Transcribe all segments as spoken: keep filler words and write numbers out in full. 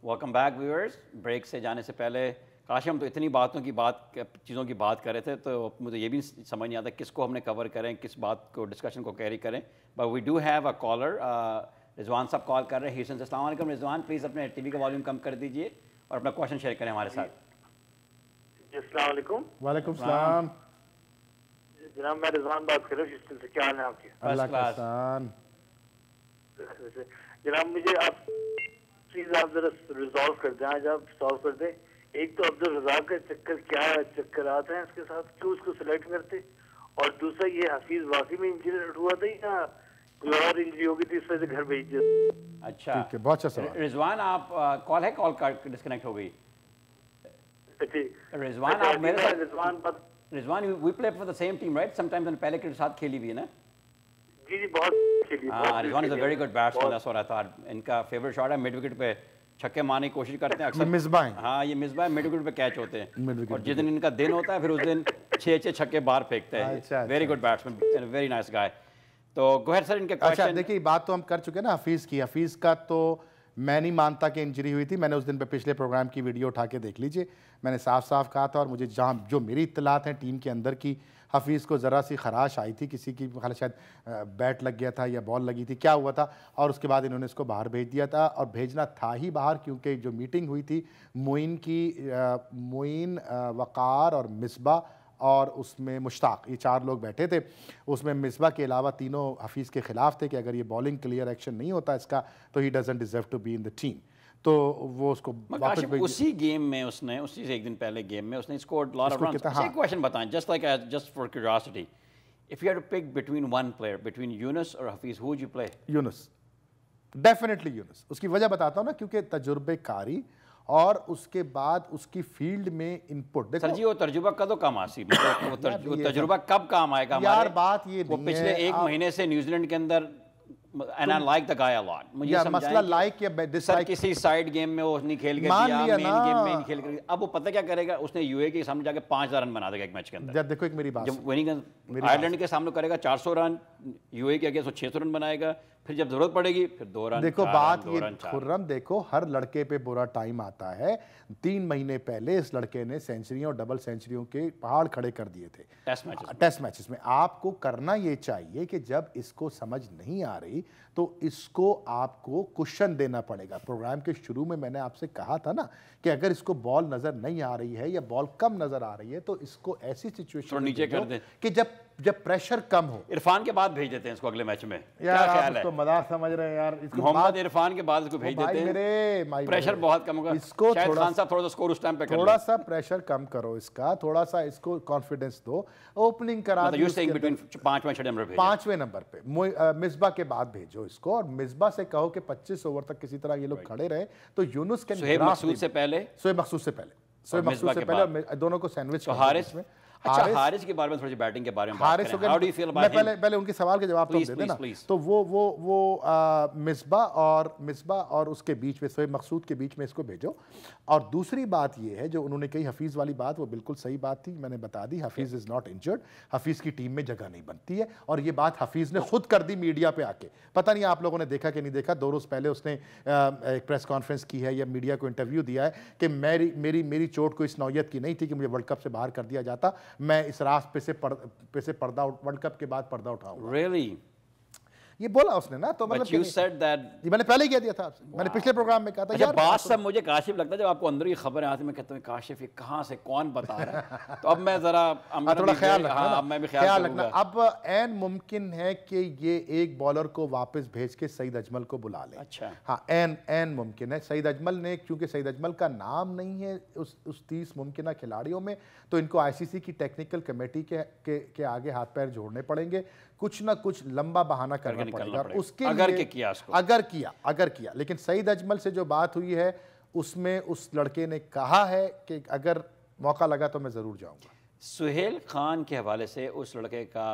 Welcome back viewers. Break سے جانے سے پہلے کاش ہم تو اتنی باتوں کی بات چیزوں کی بات کر رہے تھے تو مجھے یہ بھی سمجھ نہیں آتا کس کو ہم نے کور کریں, کس بات کو ڈسکشن کو کیری کریں. But we do have a caller. Rizwan صاحب کال کر رہے ہیں ہیوسٹن سے. السلام علیکم رضوان, پلیز اپنے ٹی وی کا والیوم کم کر دیجیے اور اپنا کوشچن شیئر کریں ہمارے ساتھ. السلام علیکم. وعلیکم السلام. جناب میں رضوان بات کر رہا ہوں ہیوسٹن سے. کیا حال ہے آپ کے؟ اللہ کا احسان. جناب مجھے آپ پلیز آپ ذرا ریزالو کر دیں, آج آپ سالو کر دیں. ایک تو عبدالرزاق کا چکر کیا چکرات ہیں اس کے ساتھ, کیوں اس کو سلیکٹ کرتے, اور دوسرا یہ حفیظ واقعی میں انجری ہوا تھا یا کوئی اور انجری ہوگی تھی اس وجہ سے گھر بھیج دیا. اچھا ٹھیک ہے, بہت اچھا سوال. رضوان آپ کال ہے, کال ڈسکنیکٹ ہو گئی. رضوان آپ میرے ساتھ, Rizwan Rizwan we play for the same team right, sometimes ہم پہلے کے ساتھ کھیلی بھی ہے نا. جی جی بہت کھیلی. ہاں Rizwan is a very good batsman. That's what I thought. ان کا فیوریٹ شاٹ ہے مڈ وکٹ پہ چھکے مارنے کی کوشش کرتے ہیں اکثر. مصباح ہیں. ہاں یہ مصباح مڈ وکٹ پہ کیچ ہوتے ہیں, اور جس دن ان کا دن ہوتا ہے پھر اس دن چھ چھ چھکے باہر پھینکتے ہیں. Very good batsman, very nice guy. تو گو اہیڈ سر, ان کے اچھا کوشچن. دیکھیے بات تو ہم کر چکے نا حفیظ کی. حفیظ کا تو میں نہیں مانتا کہ انجری ہوئی تھی. میں نے اس دن پہ پچھلے پروگرام کی ویڈیو اٹھا کے دیکھ لیجئے. میں نے صاف صاف کہا تھا, اور مجھے جہاں جو میری اطلاعات ہیں ٹیم کے اندر کی, حفیظ کو ذرا سی خراش آئی تھی, کسی کی خیال شاید بیٹ لگ گیا تھا یا بال لگی تھی, کیا ہوا تھا, اور اس کے بعد انہوں نے اس کو باہر بھیج دیا تھا. اور بھیجنا تھا ہی باہر کیونکہ جو میٹنگ ہوئی تھی معین کی, معین, وقار اور مصباح اور اس میں مشتاق, یہ چار لوگ بیٹھے تھے. اس میں مصباح کے علاوہ تینوں حفیظ کے خلاف تھے کہ اگر یہ بالنگ کلیئر ایکشن نہیں ہوتا اس کا تو he doesn't deserve to be in the team. تو وہ اس کو واپس بھیج. اسی گیم میں اس نے, اسی سے ایک دن پہلے گیم میں اس نے اسکورڈ لاٹ آف رنز. ایک کویسچن بتائیں just like just for curiosity, if you had to pick between one player, between Younis اور Hafeez, who would you play? Younis, definitely Younis. اس کی وجہ بتاتا ہوں نا, کیونکہ تجربے کاری اور اس کے بعد اس کی فیلڈ میں ان پٹ. سر جی وہ ترجمہ کدو کام آسی, وہ تجربہ کب کام آئے گا یار؟ بات یہ وہ پچھلے ایک مہینے سے نیوزی لینڈ کے اندر, and I like the guy a lot. یا مسئلہ لائک یا ڈس سر کسی سائیڈ گیم میں وہ نہیں کھیل گیا, مین گیم میں نہیں کھیل گیا, اب وہ پتہ کیا کرے گا, اس نے یو اے کے سامنے جا کے پانچ ہزار رن بنا دے گا ایک میچ کے اندر. جب دیکھو ایک میری بات, جب وننگ آئرلینڈ کے سامنے کرے گا چار سو رن, یو اے کے اگینسٹ وہ چھ سو رن بنائے گا, پھر جب ضرورت پڑے گی پھر دو رن. دیکھو بات یہ خرم, دیکھو ہر لڑکے پہ برا ٹائم آتا ہے. تین مہینے پہلے اس لڑکے نے سینچریوں اور ڈبل سینچریوں کے پہاڑ کھڑے کر دیے تھے ٹیسٹ میچز میں. آپ کو کرنا یہ چاہیے کہ جب اس کو سمجھ نہیں آ رہی تو اس کو آپ کو کوشن دینا پڑے گا. پروگرام کے شروع میں میں نے آپ سے کہا تھا نا کہ اگر اس کو بال نظر نہیں آ رہی ہے یا بال کم نظر آ رہی ہے تو اس کو ایسی سچویشن نیچے کر دیں کہ جب جب پریشر کم ہو. عرفان کے بعد بھیج دیتے ہیں اس کو اگلے میچ میں. یار آپ اس کو مذاق سمجھ رہے ہیں یار. محمد عرفان کے بعد اس کو بھیج دیتے ہیں, پریشر بہت کم ہوگا. اس کو شاید خان صاحب تھوڑا سا سکور اس ٹائم پہ کر لیں, تھوڑا سا پریشر کم کرو اس کا, تھوڑا سا اس کو کانفیڈنس دو, اوپننگ کرا دو پانچویں نمبر پہ. مصباح کے بعد بھیجو اس کو, اور مصباح سے کہو کہ پچیس اوور تک کسی طرح یہ لوگ کھڑے رہے تو یونس کے سہیب مقصود سے پہلے سہیب مقصود سے پہلے سہیب مقصود سے پہلے دونوں کو سینڈوچ کر حارث میں. اچھا حارث کے بارے میں تھوڑی سی بیٹنگ کے بارے میں بات کریں. How do you feel about him? پہلے پہلے ان کے سوال کے جواب تو دے دینا. تو وہ وہ وہ مصباح اور مصباح اور اس کے بیچ میں سہیب مقصود کے بیچ میں اس کو بھیجو. اور دوسری بات یہ ہے جو انہوں نے کہی حفیظ والی بات, وہ بالکل صحیح بات تھی, میں نے بتا دی. Hafeez is not injured, Hafeez کی ٹیم میں جگہ نہیں بنتی ہے, اور یہ بات حفیظ نے خود کر دی میڈیا پہ آ کے. پتہ نہیں آپ لوگوں نے دیکھا کہ نہیں دیکھا, دو روز پہلے اس نے ایک پریس کانفرنس کی ہے یا میڈیا کو انٹرویو دیا ہے کہ میری میری میری چوٹ کو اس نوعیت کی نہیں تھی کہ مجھے ورلڈ کپ سے باہر کر دیا جاتا, میں اس راست پہ سے پہ سے پردہ ورلڈ کپ کے بعد پردہ اٹھاؤں گا. Really? یہ بولا اس نے نا, تو مطلب you said that یہ میں نے پہلے ہی کہہ دیا تھا آپ سے, میں نے پچھلے پروگرام میں کہا تھا. اچھا بات سب مجھے کاشف لگتا ہے جب آپ کو اندر ہی خبریں آتی ہیں, میں کہتا ہوں کاشف یہ کہاں سے کون بتا رہا ہے, تو اب میں ذرا تھوڑا خیال رکھنا, اب میں بھی خیال رکھنا. اب این ممکن ہے کہ یہ ایک بالر کو واپس بھیج کے سعید اجمل کو بلا لیں. اچھا ہاں این این ممکن ہے. سعید اجمل نے, کیونکہ سعید اجمل کا نام نہیں ہے اس اس تیس ممکنہ کھلاڑیوں میں, تو ان کو آئی سی سی کی ٹیکنیکل کمیٹی کے کے آگے ہاتھ پیر جوڑنے پڑیں گے, کچھ نہ کچھ لمبا بہانہ کرنا پڑے گا. اس کے اگر کہ کیا اس کو اگر کیا اگر کیا لیکن سعید اجمل سے جو بات ہوئی ہے اس میں اس لڑکے نے کہا ہے کہ اگر موقع لگا تو میں ضرور جاؤں گا. سہیل خان کے حوالے سے اس لڑکے کا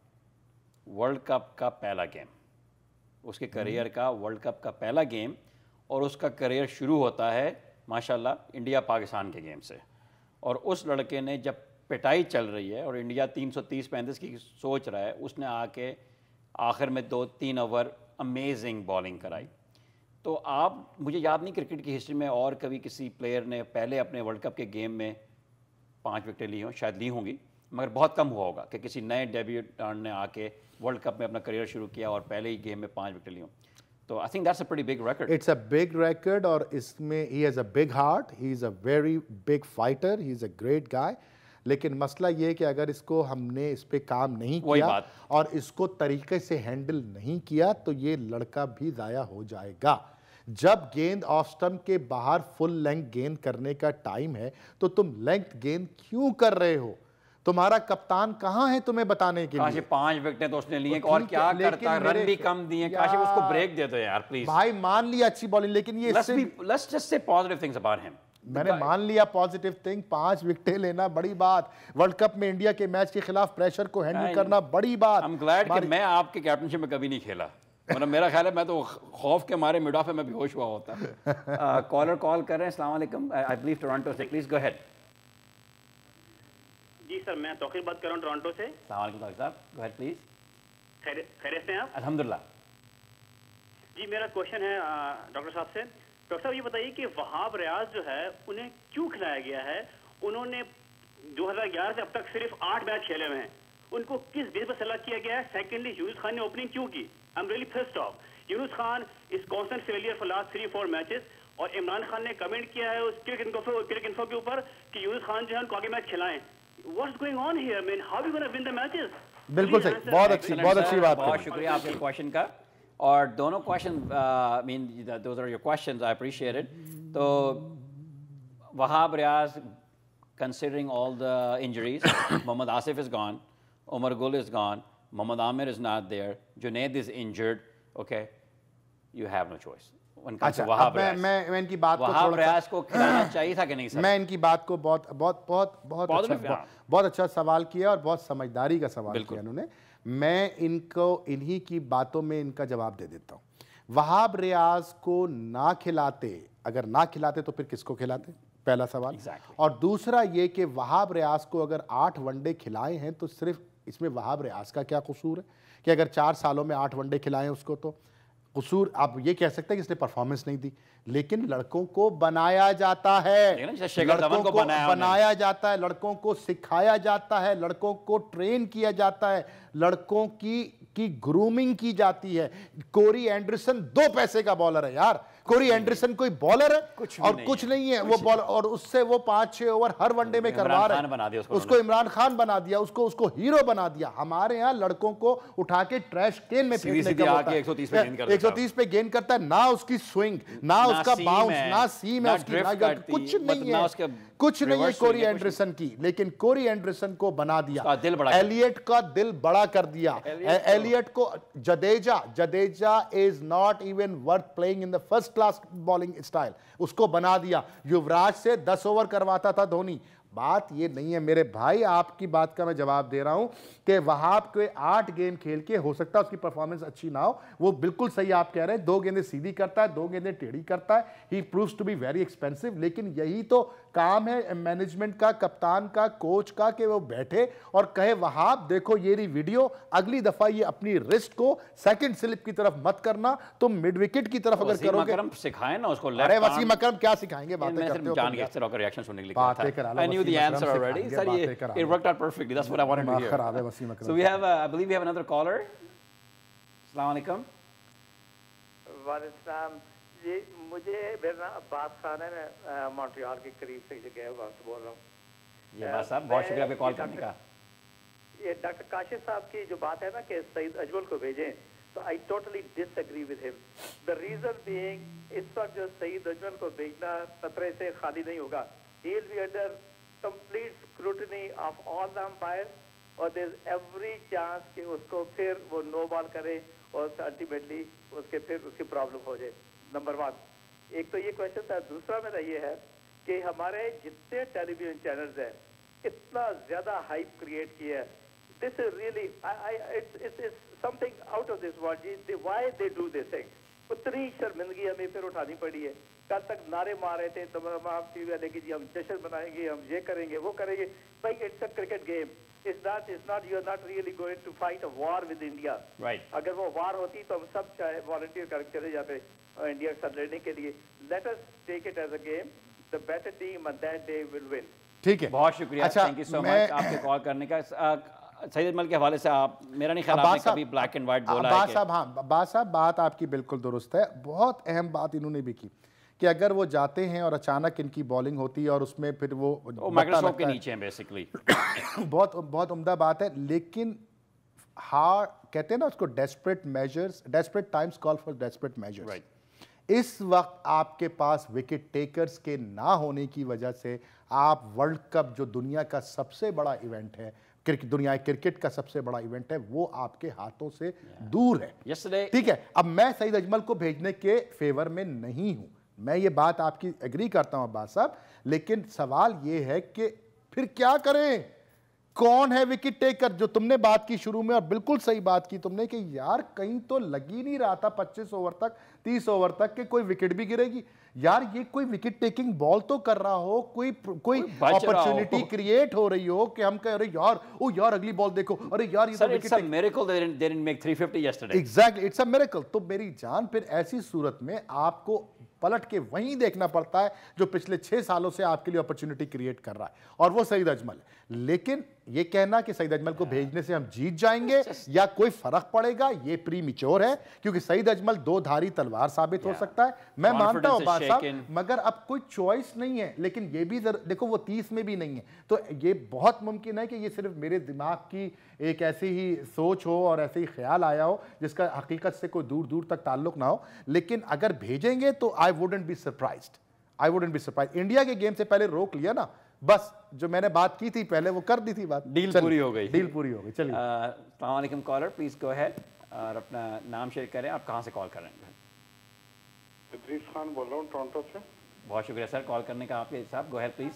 ورلڈ کپ کا پہلا گیم, اس کے کریئر کا ورلڈ کپ کا پہلا گیم, اور اس کا کریئر شروع ہوتا ہے ماشاءاللہ انڈیا پاکستان کے گیم سے. اور اس لڑکے نے جب پٹائی چل رہی ہے اور انڈیا تین سو تیس پینتیس کی سوچ رہا ہے, اس نے آ کے آخر میں دو تین اوور امیزنگ بالنگ کرائی. تو آپ مجھے یاد نہیں کرکٹ کی ہسٹری میں اور کبھی کسی پلیئر نے پہلے اپنے ورلڈ کپ کے گیم میں پانچ وکٹیں لی ہوں، شاید لی ہوں گی، مگر بہت کم ہوا ہوگا کہ کسی نئے ڈیبیوٹانٹ نے آ کے ورلڈ کپ میں اپنا کریئر شروع کیا اور پہلے ہی گیم میں پانچ وکٹیں لی ہوں. تو I think that's a pretty big record. It's a big record اور اس میں he has a big heart, he is a very big fighter, he is a great guy. لیکن مسئلہ یہ کہ اگر اس کو ہم نے اس پہ کام نہیں کیا اور اس کو طریقے سے ہینڈل نہیں کیا تو یہ لڑکا بھی ضائع ہو جائے گا. جب گیند آف سٹمپ کے باہر فل لینگتھ گیند کرنے کا ٹائم ہے تو تم لینگتھ گیند کیوں کر رہے ہو؟ تمہارا کپتان کہاں ہے تمہیں بتانے کے لیے؟ کاشی پانچ وکٹیں تو اس نے لی ہیں اور کیا کرتا، رن بھی کم دیے. کاشی اس کو بریک دے دو یار پلیز. بھائی مان لیا اچھی بالنگ، لیکن یہ let's just say positive things about him. میں نے مان لیا پازیٹیو تھنگ، پانچ وکٹیں لینا بڑی بات، ورلڈ کپ میں انڈیا کے میچ کے خلاف پریشر کو ہینڈل کرنا بڑی بات. I'm glad کہ میں آپ کے کیپٹنشپ میں کبھی نہیں کھیلا، مطلب میرا خیال ہے میں تو خوف کے مارے مڈ آف میں بے ہوش ہوا ہوتا. کالر کال کر رہے ہیں. السلام علیکم، آئی بلیو ٹورانٹو سے، پلیز گو ہیڈ. جی سر، میں توقیر بات کر رہا ہوں ٹورانٹو سے. السلام علیکم توقیر صاحب، گو ہیڈ پلیز. خیریت سے ہیں آپ؟ الحمدللہ. جی میرا کوشچن ہے ڈاکٹر صاحب سے. ڈاکٹر صاحب یہ بتائیے کہ وہاب ریاض جو ہے انہیں کیوں کھلایا گیا ہے؟ انہوں نے دو ہزار گیارہ سے اب تک صرف آٹھ میچ کھیلے ہوئے ہیں، ان کو کس بیس پر سلیکٹ کیا گیا ہے؟ سیکنڈلی یونس خان نے اوپننگ کیوں کی؟ I am really pissed off. Younis Khan is constant failure for last three four matches, اور عمران خان نے کمنٹ کیا ہے اس کرکٹ انفو کرکٹ انفو کے اوپر کہ یونس خان جو ہے ان کو آگے میچ کھلائیں. What's going on here? I mean, how are we going to win the matches? بالکل صحیح، بہت اچھی بہت اچھی بات. بہت شکریہ آپ کے کوشچن کا، اور دونوں question I mean those are your questions, I appreciate it. تو وہاب ریاض considering all the injuries, Mohammad Asif is gone, Omar Gul is gone, Mohammad Amir is not there, Junaid is injured, okay, you have no choice. اچھا اب میں میں ان کی بات کو وہاب ریاض کو کھلانا چاہیے تھا کہ نہیں سر؟ میں ان کی بات کو بہت بہت بہت بہت اچھا بہت اچھا سوال کیا اور بہت سمجھداری کا سوال کیا انہوں نے. میں ان کو انہی کی باتوں میں ان کا جواب دے دیتا ہوں. وہاب ریاض کو نہ کھلاتے، اگر نہ کھلاتے تو پھر کس کو کھلاتے؟ پہلا سوال. اور دوسرا یہ کہ وہاب ریاض کو اگر آٹھ ون ڈے کھلائے ہیں تو صرف اس میں وہاب ریاض کا کیا قصور ہے کہ اگر چار سالوں میں آٹھ ون ڈے کھلائیں اس کو؟ تو قصور آپ یہ کہہ سکتے ہیں کہ اس نے پرفارمنس نہیں دی، لیکن لڑکوں کو بنایا جاتا ہے، لڑکوں کو بنایا جاتا ہے، لڑکوں کو سکھایا جاتا ہے، لڑکوں کو ٹرین کیا جاتا ہے، لڑکوں کی کی گرومنگ کی جاتی ہے. کوری اینڈرسن دو پیسے کا بالر ہے یار، کوری اینڈرسن کوئی بالر ہے اور کچھ نہیں ہے وہ بالر، اور اس سے وہ پانچ چھ اوور ہر ون ڈے میں کروا رہے ہیں. اس کو عمران خان بنا دیا، اس کو اس کو ہیرو بنا دیا. ہمارے ہاں لڑکوں کو اٹھا کے ٹریش کین میں پھینکنے کا ہوتا ہے. ایک سو تیس پہ گیند کرتا ہے، نہ اس کی سوئنگ، نہ اس کا باؤنس، نہ سیم ہے اس کی، کچھ نہیں ہے، کچھ نہیں ہے کوری اینڈرسن کی. لیکن کوری اینڈرسن کو بنا دیا، ایلیٹ کا دل بڑا کر دیا. ایلیٹ کو Jadeja Jadeja is not even worth playing in the first class bowling style, اس کو بنا دیا. یوراج سے دس اوور کرواتا تھا دھونی. بات یہ نہیں ہے میرے بھائی، آپ کی بات کا میں جواب دے رہا ہوں کہ وہاب کے آٹھ گیند کھیل کے ہو سکتا ہے اس کی پرفارمنس اچھی نہ ہو، وہ بالکل صحیح آپ کہہ رہے ہیں، دو گیندیں سیدھی کرتا ہے، دو گیندیں ٹیڑھی کرتا ہے. He proves to be very expensive. لیکن یہی تو کام ہے مینجمنٹ کا، کپتان کا، کوچ کا، کہ وہ بیٹھے اور کہے وہاب دیکھو یہ رہی ویڈیو، اگلی دفعہ یہ اپنی رسٹ کو سیکنڈ سلپ کی طرف مت کرنا، تم مڈ وکٹ کی طرف اگر کرو گے. سکھائیں نا اس کو. ارے وسیم اکرم کیا سکھائیں گے؟ باتیں کرتے ہو. جان کے اس طرح کا ریاکشن سننے کے لیے باتیں کرا لو. I knew the answer already. Sir, it worked out perfectly. That's what I wanted to hear. So we have, uh, I believe we have another caller. Assalamu alaikum. وعلیکم السلام. جی مجھے میرا نام عباس خان ہے، میں مونٹریال کے قریب سے جگہ ہے وہاں سے بول رہا ہوں. جی عباس صاحب بہت شکریہ آپ کے کال کرنے کا. یہ ڈاکٹر کاشف صاحب کی جو بات ہے نا کہ سعید اجمل کو بھیجیں، تو I totally disagree with him. The reason being اس وقت جو سعید اجمل کو بھیجنا خطرے سے خالی نہیں ہوگا. He will be under complete scrutiny of all the umpires, اور there is every chance کہ اس کو پھر وہ نو بال کرے اور الٹیمیٹلی اس کے پھر اس کی پرابلم ہو جائے. Number one. ایک تو یہ کوشچن تھا. دوسرا میرا یہ ہے کہ ہمارے جتنے ٹیلی ویژن چینلز ہیں اتنا زیادہ ہائپ کریٹ کیا ہے. This is really, I, I, it's, it's, it's something out of this world. They, why they do this thing? اتنی شرمندگی ہمیں پھر اٹھانی پڑی ہے. کل تک نعرے مار رہے تھے تمام ٹی وی والے کہ جی ہم جشن منائیں گے، ہم یہ کریں گے، وہ کریں گے. بھائی it's a cricket game. It's not, it's not, you are not really going to fight a war with India. Right. اگر وہ وار ہوتی تو ہم سب چاہے والنٹیئر کر کے چلے جاتے. इंडिया के साथ लड़ने के लिए. Let us take it as a game. The better team on that day will win. ठीक है, बहुत शुक्रिया, थैंक यू सो मच आपके कॉल करने का. सईद अजमल के हवाले से आप, मेरा नहीं ख्याल आपने कभी ब्लैक एंड व्हाइट बोला है. अब्बास साहब, हाँ अब्बास साहब, बात आपकी बिल्कुल दुरुस्त है. बहुत अहम बात इन्होंने भी की कि अगर वो जाते हैं और अचानक इनकी बॉलिंग होती है और उसमें फिर वो माइक्रोस्कोप के नीचे हैं बेसिकली. बहुत बहुत उम्दा बात है, लेकिन हार कहते हैं ना उसको, desperate measures, desperate times call for desperate measures. इस वक्त आपके पास विकेट टेकर्स के ना होने की वजह से आप वर्ल्ड कप, जो दुनिया का सबसे बड़ा इवेंट है, क्रिकेट, दुनिया क्रिकेट का सबसे बड़ा इवेंट है, वो आपके हाथों से दूर है. Yesterday, ठीक है, अब मैं सईद अजमल को भेजने के फेवर में नहीं हूं, मैं ये बात आपकी एग्री करता हूं अब्बास साहब, लेकिन सवाल ये है कि फिर क्या करें? कौन है विकेट टेकर? जो तुमने बात की शुरू में, और बिल्कुल सही बात की तुमने कि यार कहीं तो लग ही नहीं रहा था पच्चीस ओवर तक, तीस ओवर तक के कोई विकेट भी गिरेगी. यार ये कोई विकेट टेकिंग बॉल तो कर रहा हो, कोई कोई अपॉर्चुनिटी क्रिएट हो रही हो कि हम कह रहे यार, ओ यार अगली बॉल देखो, अरे यार ये तो wicket take. Miracle they didn't they didn't make three fifty yesterday. Exactly, it's a miracle. तो मेरी जान, फिर ऐसी सूरत में आपको पलट के वहीं देखना पड़ता है जो पिछले छह सालों से आपके लिए अपॉर्चुनिटी क्रिएट कर रहा है, और वो सईद अजमल है. लेकिन ये कहना कि सईद अजमल को भेजने से हम जीत जाएंगे या कोई फर्क पड़ेगा, ये प्रीमिच्योर है, क्योंकि सईद अजमल दो धारी तलवार साबित हो सकता है. मैं मानता हूं बात साहब, मगर अब कोई चॉइस नहीं है. लेकिन ये भी देखो, वो तीस में भी नहीं है, तो ये बहुत मुमकिन है कि ये सिर्फ मेरे दिमाग की एक ऐसी ही सोच हो और ऐसे ही ख्याल आया हो जिसका हकीकत से कोई दूर दूर तक ताल्लुक ना हो. लेकिन अगर भेजेंगे तो I wouldn't be surprised, I wouldn't be surprised. India के गेम से पहले रोक लिया ना, बस जो मैंने बात की थी पहले वो कर दी थी बात, डील पूरी हो गई. डील पूरी हो गई. चलिए, अस्सलाम वालेकुम कॉलर, प्लीज गो अहेड और अपना नाम शेयर करें. आप कहां से कॉल कर रहे हैं? इदरीस खान बोल रहा हूँ टोरंटो से. बहुत शुक्रिया सर कॉल करने का. आपके साहब गो अहेड प्लीज.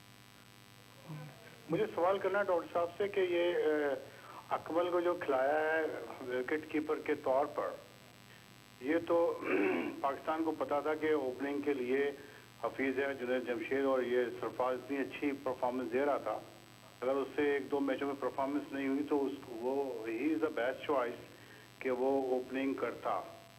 मुझे सवाल करना है डॉक्टर साहब से कि ये अकमल को जो खिलाया है विकेट कीपर के तौर पर, ये तो पाकिस्तान को पता था कि ओपनिंग के लिए हफीज है, जुनैद जमशेद और ये सरफराज इतनी अच्छी परफॉर्मेंस दे रहा था. अगर उससे एक दो मैचों में परफॉर्मेंस नहीं हुई तो उस वो he is the best choice कि वो ओपनिंग करता.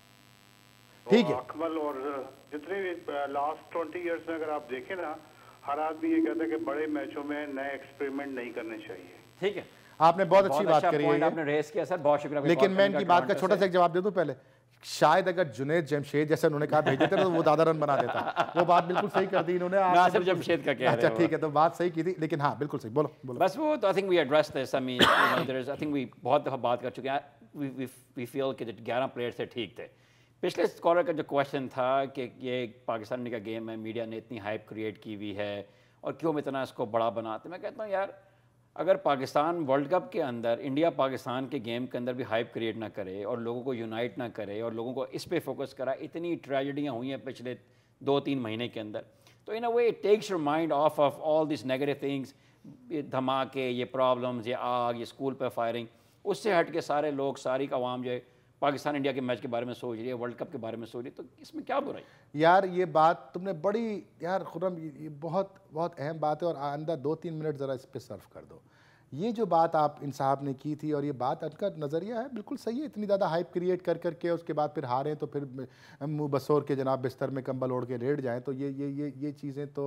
ठीक है. अकमल और जितने भी लास्ट ट्वेंटी इयर्स में अगर आप देखें ना, हर आदमी ये कहता है कि बड़े मैचों में नए एक्सपेरिमेंट नहीं करने चाहिए. ठीक है, आपने बहुत अच्छी बात करी है, आपने रेस किया सर, बहुत शुक्रिया. लेकिन मैं इनकी बात का छोटा सा एक जवाब दे दूं पहले. शायद अगर जुनैद जमशेद जैसे उन्होंने कहा भेजे थे तो वो ज्यादा रन बना देता. वो बात बिल्कुल सही कर दी इन्होंने. नासिर जमशेद का कह रहे अच्छा ठीक है, तो बात सही की थी, लेकिन हाँ बिल्कुल सही. बोलो बोलो. बस वो तो I think we address this. I mean there is, I think we बहुत दफा बात कर चुके हैं. वी वी फील कि ग्यारह प्लेयर से ठीक थे. पिछले स्कॉलर का जो क्वेश्चन था कि ये पाकिस्तान का गेम है, मीडिया ने इतनी हाइप क्रिएट की हुई है और क्यों इतना इसको बड़ा बनाते. मैं कहता हूँ यार, अगर पाकिस्तान वर्ल्ड कप के अंदर, इंडिया पाकिस्तान के गेम के अंदर भी हाइप क्रिएट ना करे और लोगों को यूनाइट ना करे और लोगों को इस पे फोकस करा, इतनी ट्रेजेडियाँ हुई हैं पिछले दो तीन महीने के अंदर, तो in a way it takes your mind off off all this negative things. ये धमाके, ये प्रॉब्लम्स, ये आग, ये स्कूल पर फायरिंग, उससे हट के सारे लोग, सारी आवाम जो है पाकिस्तान इंडिया के मैच के बारे में सोच रही है, वर्ल्ड कप के बारे में सोच रही है. तो इसमें क्या बुराई? यार ये बात तुमने बड़ी, यार खुर्रम, ये बहुत बहुत अहम बात है, और आइंदा दो तीन मिनट ज़रा इस पर सर्व कर दो. ये जो बात आप इन साहब ने की थी, और ये बात उनका नज़रिया है बिल्कुल सही है. इतनी ज़्यादा हाइप क्रिएट कर करके उसके बाद फिर हारें तो फिर मुँह बसोर के जनाब बिस्तर में कंबल ओढ़ के लेट जाएँ, तो ये ये ये ये चीज़ें तो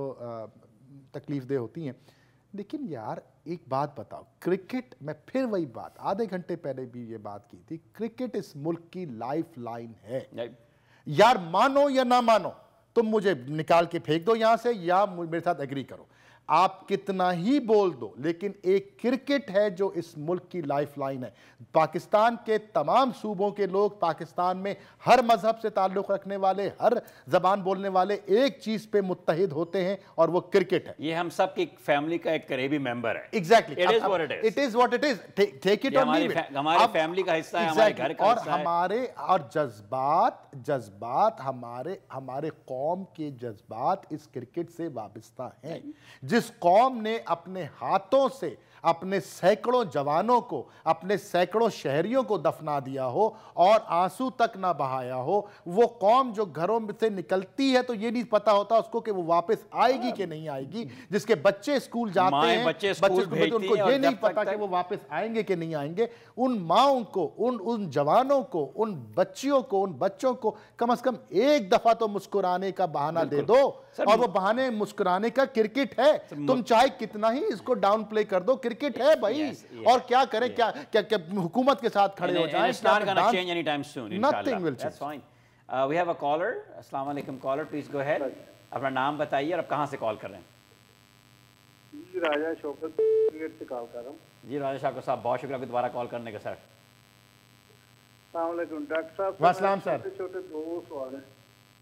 तकलीफ़ दह होती हैं. लेकिन यार एक बात बताओ, क्रिकेट, मैं फिर वही बात आधे घंटे पहले भी ये बात की थी, क्रिकेट इस मुल्क की लाइफ लाइन है. यार मानो या ना मानो, तुम मुझे निकाल के फेंक दो यहाँ से या मेरे साथ एग्री करो, आप कितना ही बोल दो, लेकिन एक क्रिकेट है जो इस मुल्क की लाइफ लाइन है. पाकिस्तान के तमाम सूबों के लोग, पाकिस्तान में हर मजहब से ताल्लुक़ रखने वाले, हर जबान बोलने वाले एक चीज़ पे मुत्तहिद होते हैं, और वो क्रिकेट है. ये हम सब की फैमिली का एक करीबी मेंबर है. Exactly, it is what it is. It is what it is. Take it or leave it. हमारी फैमिली का हिस्सा है, हमारे घर का और हिस्सा है. हमारे और जज्बात जज्बात हमारे हमारे कौम के जज्बात इस क्रिकेट से वाबस्ता हैं. जिस कौम ने अपने हाथों से अपने सैकड़ों जवानों को, अपने सैकड़ों शहरियों को दफना दिया हो और आंसू तक ना बहाया हो, वो कौम जो घरों में से निकलती है तो ये नहीं पता होता उसको कि वो वापस आएगी कि नहीं आएगी, जिसके बच्चे स्कूल जाते हैं, बच्चे स्कूल भेजती हैं, उनको ये नहीं पता कि वो वापस आएंगे कि नहीं आएंगे, उन माओं को, उन उन जवानों को, उन बच्चियों को, उन बच्चों को कम से कम एक दफा तो मुस्कुराने का बहाना दे दो। और वो बहाने मुस्कुराने का क्रिकेट है, तुम चाहे कितना ही इसको डाउन प्ले कर दो, क्रिकेट है भाई। yes, yes, और क्या करें, yes. क्या क्या क्या हुकूमत के साथ खड़े हो जाएं, it's not going to change anytime soon, nothing will change. That's fine. Uh, we have a caller. अस्सलाम वालेकुम caller, please go ahead. अपना नाम बताइए और आप कहाँ से कॉल कर रहे हैं? जी राजा शौकत क्रिकेट से कॉल कर रहा हूँ। जी राजा शौकत साहब, बहुत शुक्रिया आपको दोबारा कॉल करने का सर। अस्सलाम वालेकुम डॉक्टर साहब। वालेकुम सर। छोटे छोटे दो सवाल हैं।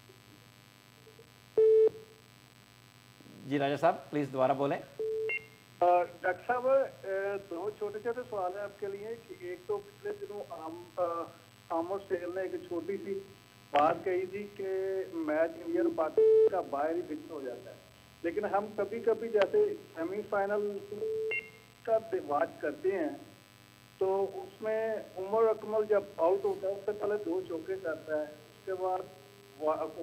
जी राजा साहब प्लीज दोबारा बोलें। डॉक्टर साहब दो छोटे छोटे सवाल हैं आपके लिए कि एक तो पिछले दिनों आम आमर सेल ने एक छोटी सी बात कही थी कि मैच इंडिया और पाकिस्तान का बाहर ही फिक्स हो जाता है, लेकिन हम कभी कभी जैसे सेमीफाइनल का बात करते हैं तो उसमें उमर अकमल जब आउट होता है उससे पहले दो चौके करता है, उसके बाद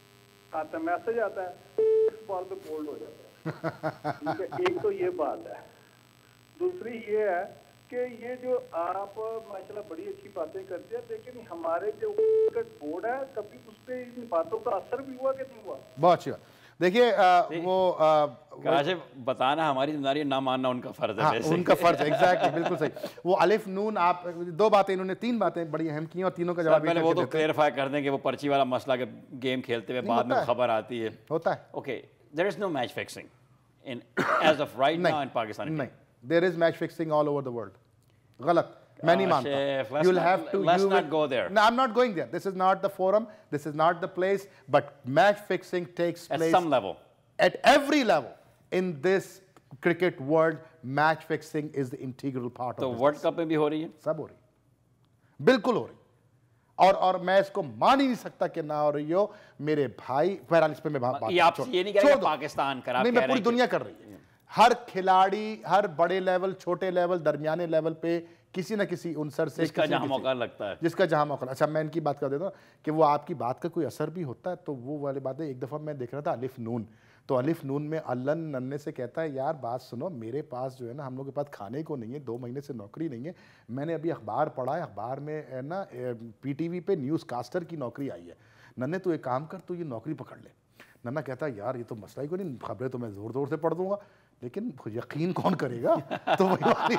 आता मैसेज आता है इस बॉल पे बोल्ड हो जाता है। एक तो ये बात है। दूसरी ये है कि ये जो आप माशाल्लाह बड़ी अच्छी बातें करते हैं, लेकिन हमारे जो बोर्ड है कभी उस पर इन बातों का असर भी हुआ कि नहीं हुआ? बहुत अच्छी बात। देखिए वो कराचे बताना हमारी जिम्मेदारी, ना मानना उनका फर्ज है। हाँ, उनका फर्ज है, एग्जैक्टली बिल्कुल सही। वो अलिफ नून, आप दो बातें, इन्होंने तीन बातें बड़ी अहम की और तीनों का जवाब पहले वो तो क्लेरिफाई कर दें कि वो पर्ची वाला मसला के गेम खेलते हुए बाद में खबर आती है होता है। Okay, there is no match fixing in age of right now in Pakistan. नहीं, there is match fixing all over the world. गलत, मैं नहीं मानता। You'll have to. Let's you not will, go there. No, I'm not going there. This is not the forum. This is not the place. But match fixing takes at place some level. At every level in this cricket world. Match fixing is the integral part of. तो world cup में भी हो रही है, सब हो रही, बिल्कुल हो रही। और और मैं इसको मान ही नहीं सकता कि ना हो रही हो मेरे भाई। बहरहाल इस पे मैं बात ये आप ये नहीं कह रहे पाकिस्तान कर, नहीं, मैं पूरी दुनिया कर रही है। हर खिलाड़ी हर बड़े लेवल, छोटे लेवल, दरमियाने लेवल पे किसी न किसी उनसर से जिसका जहां मौका लगता है, जिसका जहां मौका। अच्छा, मैं इनकी बात कर देता हूँ कि वो आपकी बात का कोई असर भी होता है तो वो वाली बात है। एक दफ़ा मैं देख रहा था अलिफ नून, तो अलिफ नून में अल्लन नन्ने से कहता है यार बात सुनो, मेरे पास जो है ना, हम लोग के पास खाने को नहीं है, दो महीने से नौकरी नहीं है, मैंने अभी अखबार पढ़ा है, अखबार में ना पीटीवी पे न्यूज़ कास्टर की नौकरी आई है, नन्ने तू एक काम कर, तू ये नौकरी पकड़ ले। नन्ना कहता है यार ये तो मसला ही कोई नहीं, खबरें तो मैं ज़ोर ज़ोर से पढ़ दूंगा, लेकिन यकीन कौन करेगा। तो वही वाली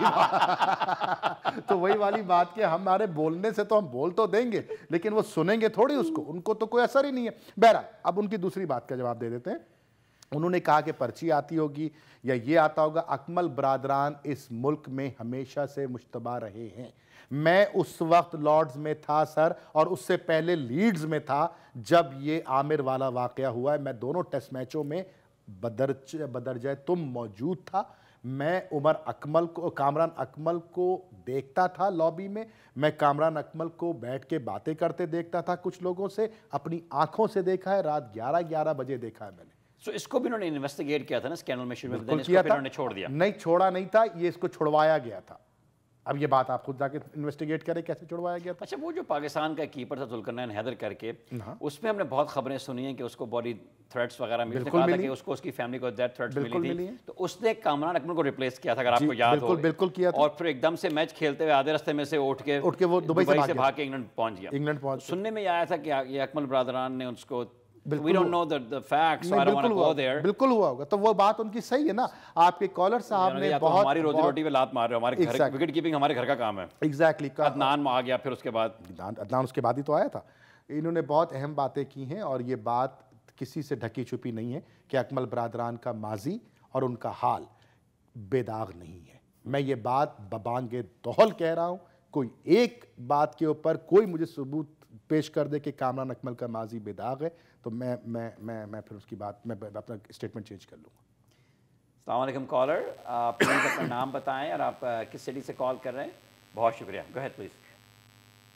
बात तो वही वाली बात कि हमारे बोलने से तो हम बोल तो देंगे, लेकिन वो सुनेंगे थोड़ी उसको, उनको तो कोई असर ही नहीं है। बहरहाल अब उनकी दूसरी बात का जवाब दे देते हैं। उन्होंने कहा कि पर्ची आती होगी या ये आता होगा। अकमल बरादरान इस मुल्क में हमेशा से मुश्तबा रहे हैं। मैं उस वक्त लॉर्ड्स में था सर, और उससे पहले लीड्स में था जब ये आमिर वाला वाकया हुआ है। मैं दोनों टेस्ट मैचों में बदरज बदरजा तुम मौजूद था। मैं उमर अकमल को, कामरान अकमल को देखता था लॉबी में। मैं कामरान अकमल को बैठ के बातें करते देखता था कुछ लोगों से, अपनी आंखों से देखा है, रात ग्यारह ग्यारह बजे देखा है मैंने। so, इसको भी उन्होंने इन्वेस्टिगेट किया था ना स्कैंडल में, शुरू में किया था, उन्होंने छोड़ दिया। नहीं छोड़ा नहीं था, ये इसको छुड़वाया गया था। अब ये बात आप खुद जाके इन्वेस्टिगेट करें कैसे छुड़वाया गया था। अच्छा, वो जो पाकिस्तान का कीपर था जुल्करनैन हैदर करके, उसमें हमने बहुत खबरें सुनी हैं कि उसको बॉडी थ्रेट्स वगैरह मिले थे, कि उसको उसकी फैमिली को डेथ थ्रेट्स मिली थी, तो उसने कामरान अकमल को रिप्लेस किया था, अगर आपको याद हो। बिल्कुल किया था। और फिर एकदम से मैच खेलते हुए आधे रास्ते में से उठ के उठ के वो दुबई से भाग के इंग्लैंड पहुंच गया। इंग्लैंड पहुंच सुनने में आया था कि ये अकमल बरादरान ने उसको, We don't know the the facts, so I don't want to go there. बिल्कुल हुआ होगा, तो वो बात उनकी सही है ना। आपके कॉलर साहब ने बहुत, हमारी रोजी रोटी पे लात मार रहे हो, हमारे घर विकेट कीपिंग हमारे घर का काम है। एग्जैक्टली। अदनान आ गया, फिर उसके बाद अदनान उसके बाद ही तो आया था। इन्होंने बहुत अहम बातें की हैं और ये बात किसी से ढकी छुपी नहीं है कि अकमल बरादरान का माजी और उनका हाल बेदाग नहीं है। मैं ये बात बबांगे दोहल कह रहा हूँ। कोई एक बात के ऊपर कोई मुझे सबूत पेश कर दे कि कामरान अकमल का माजी बेदाग है, तो मैं मैं मैं मैं फिर उसकी बात मैं अपना स्टेटमेंट चेंज कर लूँगा। अस्सलाम वालेकुम कॉलर, आप प्लीज़ अपना नाम बताएं और आप किस सिटी से कॉल कर रहे हैं। बहुत शुक्रिया, गो अहेड प्लीज़।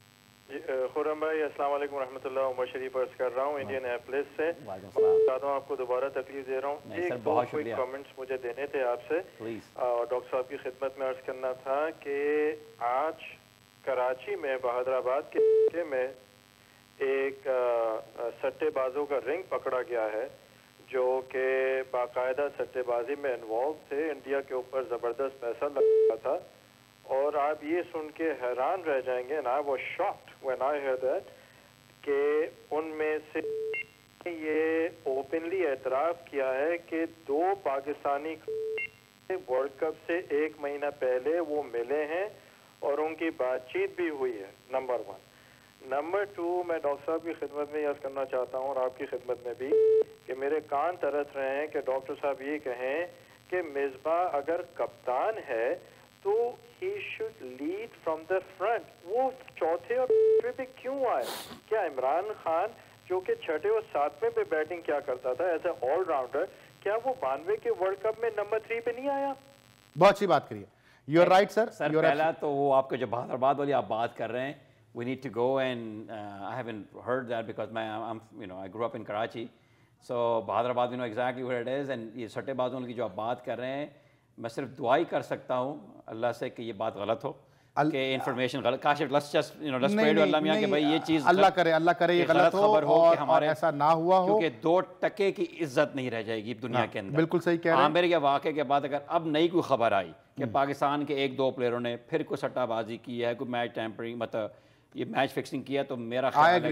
خرم بھائی السلام علیکم ورحمۃ اللہ. عمر شریف عرض کر رہا ہوں انڈین ایپلس سے. چاہتا ہوں آپ کو دوبارہ تکلیف دے رہا ہوں. ایک دو کوئی کامنٹس مجھے دینے تھے آپ سے اور ڈاکٹر صاحب کی خدمت میں عرض کرنا تھا کہ آج کراچی میں بہادر آباد کے علاقے میں ایک سٹے بازوں کا رنگ پکڑا گیا ہے جو کہ باقاعدہ سٹے بازی میں انوالو تھے. انڈیا کے اوپر زبردست پیسہ لگا تھا اور آپ یہ سن کے حیران رہ جائیں گے and I was shocked when I heard that کہ ان میں سے یہ اوپنلی اعتراف کیا ہے کہ دو پاکستانی ورلڈ کپ سے ایک مہینہ پہلے وہ ملے ہیں اور ان کی بات چیت بھی ہوئی ہے. Number one. نمبر ٹو, میں ڈاکٹر صاحب کی خدمت میں یاد کرنا چاہتا ہوں اور آپ کی خدمت میں بھی کہ میرے کان ترس رہے ہیں کہ ڈاکٹر صاحب یہ کہیں کہ مصباح اگر کپتان ہے تو he should lead from the front. وہ چوتھے اور پہ کیوں آئے؟ کیا عمران خان جو کہ چھٹے اور ساتویں پہ بیٹنگ کیا کرتا تھا ایز اے آل راؤنڈر, کیا وہ بانوے کے ورلڈ کپ میں نمبر تھری پہ نہیں آیا؟ بہت سی بات کریے. You are right sir. Sir پہلا تو وہ آپ کے جو بہادر آباد والی آپ بات کر رہے ہیں, we need to go and uh, I haven't heard that because my I'm you know I grew up in Karachi, so بہادر آباد you know exactly where it is. and یہ سٹے بازوں کی جو آپ بات کر رہے ہیں, میں صرف دعا ہی کر سکتا ہوں اللہ سے کہ یہ بات غلط ہو, کہ انفارمیشن غلط. Kashif let's just you know let's pray to اللہ میاں کہ بھائی یہ چیز اللہ کرے اللہ کرے یہ غلط ہو اور ہمارے ایسا نہ ہوا ہو, کیونکہ دو ٹکے کی عزت نہیں رہ جائے گی دنیا کے اندر. بالکل صحیح کہہ رہے ہیں. عامر کے واقعے کے بعد اگر اب نئی کوئی خبر آئی کہ پاکستان کے ایک دو پلیئروں نے پھر کوئی سٹہ بازی کی ہے, کوئی میچ ٹیمپرنگ مطلب یہ میچ فکسنگ کیا, تو میرا خیال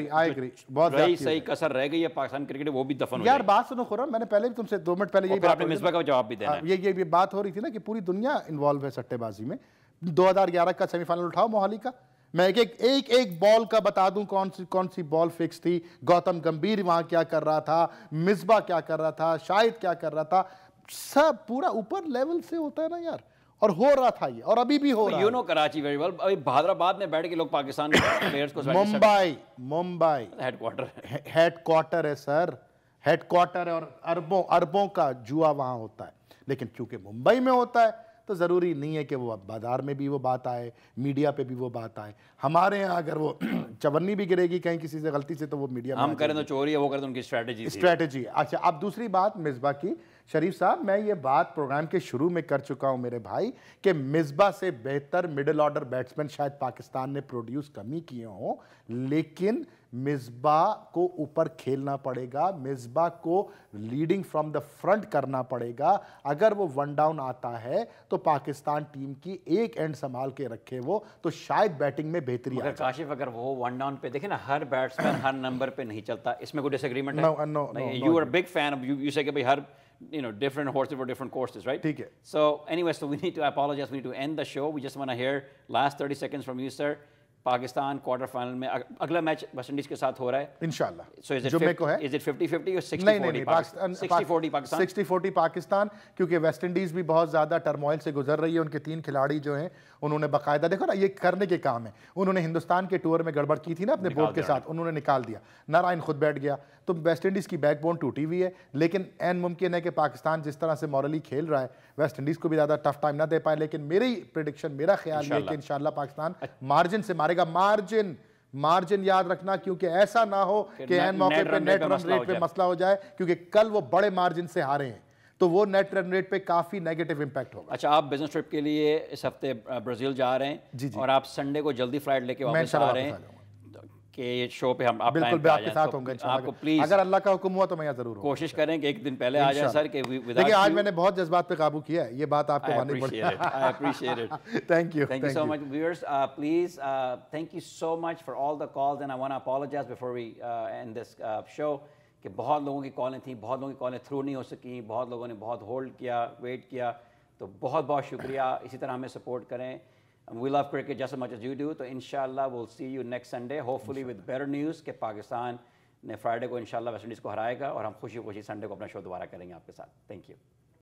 ہے رہی صحیح کسر رہ گئی ہے پاکستان کرکٹ, وہ بھی دفن ہو یار. بات سنو خرم, میں نے پہلے بھی تم سے دو منٹ پہلے یہی بات مصباح کا جواب بھی دینا, یہ یہ بات ہو رہی تھی نا کہ پوری دنیا انوالو ہے سٹے بازی میں. دو ہزار گیارہ کا سیمی فائنل اٹھاؤ موہالی کا, میں ایک ایک ایک ایک بال کا بتا دوں کون سی کون سی بال فکس تھی, گوتم گمبھیر وہاں کیا کر رہا تھا, مصباح کیا کر رہا تھا, شاہد کیا کر رہا تھا, سب پورا اوپر لیول سے ہوتا ہے نا یار. اور ہو رہا تھا یہ, اور ابھی بھی ہو رہا ہے. You know Karachi very well. ابھی بہادر آباد میں بیٹھ کے لوگ پاکستان کے پلیئرز کو Mumbai Mumbai headquarter headquarter ہے سر, ہیڈ کوارٹر ہے اور اربوں اربوں کا جوا وہاں ہوتا ہے. لیکن چونکہ ممبئی میں ہوتا ہے تو ضروری نہیں ہے کہ وہ بازار میں بھی وہ بات آئے, میڈیا پہ بھی وہ بات آئے. ہمارے یہاں اگر وہ چونی بھی گرے گی کہیں کسی سے غلطی سے تو وہ میڈیا میں ہم کریں تو چوری ہے, وہ کریں تو ان کی اسٹریٹجی اسٹریٹجی. اچھا اب دوسری بات مصباح کی. شریف صاحب میں یہ بات پروگرام کے شروع میں کر چکا ہوں میرے بھائی کہ مصباح سے بہتر مڈل آرڈر بیٹسمین شاید پاکستان نے پروڈیوس کمی کیے ہوں, لیکن مصباح کو اوپر کھیلنا پڑے گا, مصباح کو لیڈنگ فرام دا فرنٹ کرنا پڑے گا. اگر وہ ون ڈاؤن آتا ہے تو پاکستان ٹیم کی ایک اینڈ سنبھال کے رکھے وہ تو شاید بیٹنگ میں بہتری آ جائے. کاشف اگر وہ ون ڈاؤن پہ دیکھیں نا, ہر بیٹسمین ہر نمبر پہ نہیں چلتا, اس میں کوئی ڈس ایگریمنٹ ہے؟ You are big fan, you say کہ بھائی ہر you know different horses for different courses, right? ٹھیک ہے. So anyway, so we need to I apologize, we need to end the show. We just want to hear last thirty seconds from you, sir. Pakistan quarter final میں اگلا match West Indies کے ساتھ ہو رہا ہے انشاءاللہ. سو از جمعے کو ہے. از اٹ ففٹی ففٹی اور sixty forty Pakistan? Sixty forty Pakistan. Sixty forty Pakistan, کیونکہ ویسٹ انڈیز بھی بہت زیادہ ٹرموائل سے گزر رہی ہے. ان کے تین کھلاڑی جو ہیں انہوں نے باقاعدہ دیکھو نا یہ کرنے کے کام ہے. انہوں نے ہندوستان کے ٹور میں گڑبڑ کی تھی نا اپنے بورڈ کے ساتھ, انہوں نے نکال دیا. نارائن خود بیٹھ گیا. تو ویسٹ انڈیز کی بیک بون ٹوٹی ہوئی ہے, لیکن این ممکن ہے کہ پاکستان جس طرح سے مورلی کھیل رہا ہے ویسٹ انڈیز کو بھی زیادہ ٹف ٹائم نہ دے پائے. لیکن میری پریڈکشن, میرا خیال یہ ہے کہ انشاءاللہ پاکستان مارجن سے مارے گا. مارجن مارجن یاد رکھنا, کیونکہ ایسا نہ ہو کہ این موقع پہ نیٹ رن ریٹ پہ مسئلہ ہو جائے, کیونکہ کل وہ بڑے مارجن سے ہارے ہیں تو وہ نیٹ رن ریٹ پہ کافی نیگیٹو امپیکٹ ہوگا. اچھا, آپ بزنس ٹرپ کے لیے اس ہفتے برازیل جا رہے ہیں اور آپ سنڈے کو جلدی فلائٹ لے کے واپس آ رہے ہیں کہ شو پہ ہم آپ بالکل بھی آپ کے ساتھ ہوں گے آپ کو پلیز, اگر اللہ کا حکم ہوا تو میں یہاں ضرور ہوں. کوشش کریں کہ ایک دن پہلے آ جائیں سر. کہ دیکھیں آج میں نے بہت جذبات پہ قابو کیا ہے, یہ بات آپ کو ماننی پڑے گی. I appreciate it. Thank you. Thank you so much, viewers. Uh, please, uh, thank you so much for all the calls, and I want to apologize before we uh, end this uh, show کہ بہت لوگوں کی کالیں تھیں, بہت لوگوں کی کالیں through نہیں ہو سکیں, بہت لوگوں نے بہت ہولڈ کیا, ویٹ کیا, تو بہت بہت شکریہ. اسی طرح ہمیں سپورٹ کریں. We love cricket just as much as you do. تو انشاءاللہ we'll see you next Sunday, hopefully with better news کہ پاکستان نے فرائیڈے کو انشاءاللہ ویسٹ انڈیز کو ہرائے گا اور ہم خوشی خوشی سنڈے کو اپنا شو دوبارہ کریں گے آپ کے ساتھ. Thank you.